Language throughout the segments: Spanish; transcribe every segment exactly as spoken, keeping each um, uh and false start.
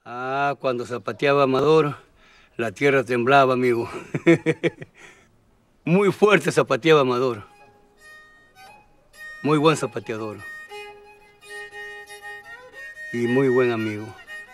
Ah, cuando zapateaba Amador, la tierra temblaba, amigo. Muy fuerte zapateaba Amador. Muy buen zapateador. Y muy buen amigo.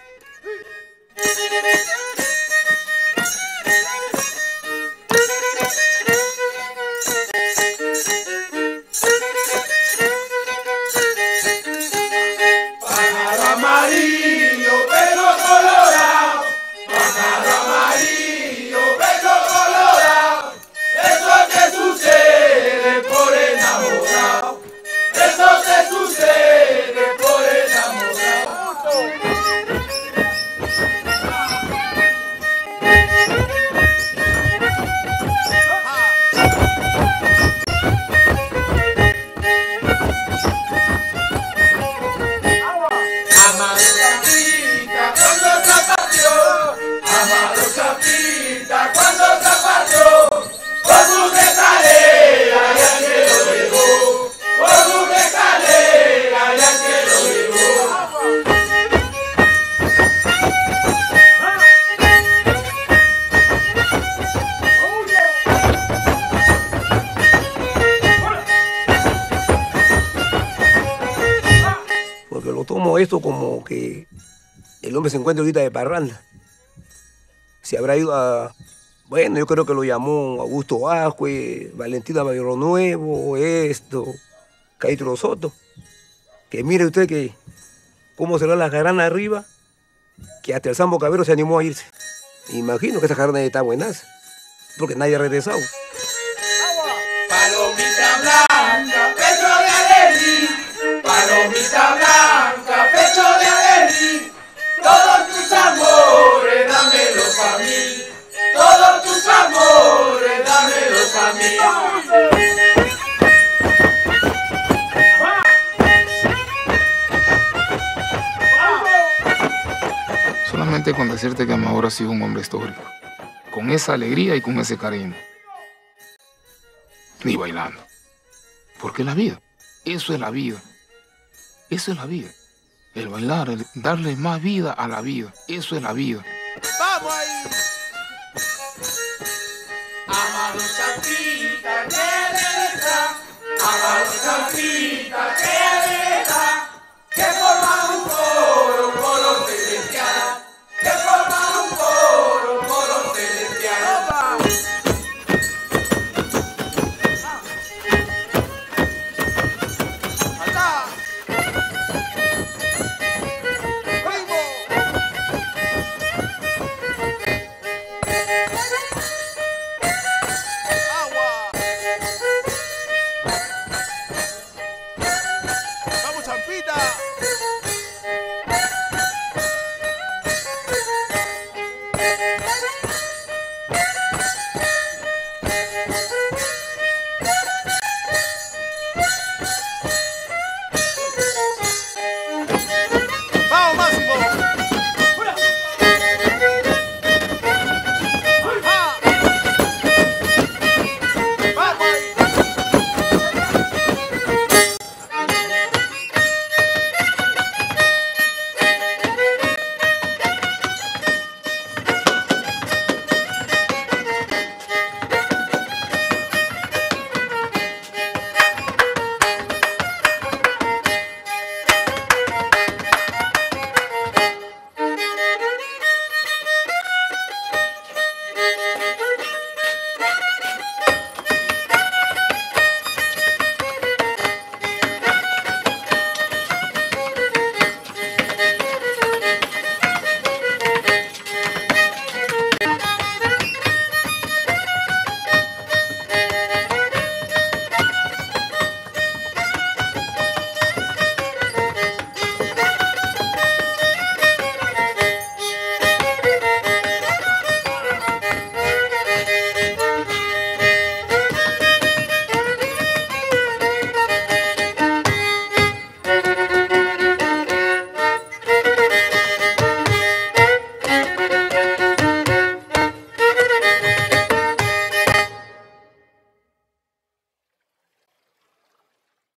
Porque lo tomo esto como que el hombre se encuentra ahorita de parranda. Se habrá ido a... Bueno, yo creo que lo llamó Augusto Vázquez, Valentina Barrio Nuevo, esto, Caitro Soto. Que mire usted que cómo será la jarana arriba, que hasta el Sambo Cabero se animó a irse. Imagino que esa jarana está buenaza, porque nadie ha regresado. Palomita blanca, pecho de alegría. Palomita blanca, pecho de alegría. Todos tus amores, dámelos a mí. Todos tus amores, dámelos a mí. Solamente con decirte que Amador ha sido un hombre histórico, con esa alegría y con ese cariño. Ni bailando. Porque la vida, eso es la vida. Eso es la vida. El bailar, el darle más vida a la vida, eso es la vida. ¡Vamos ahí! Amado Chapita, que deja, amado Chapita, que deja, que forma un coro.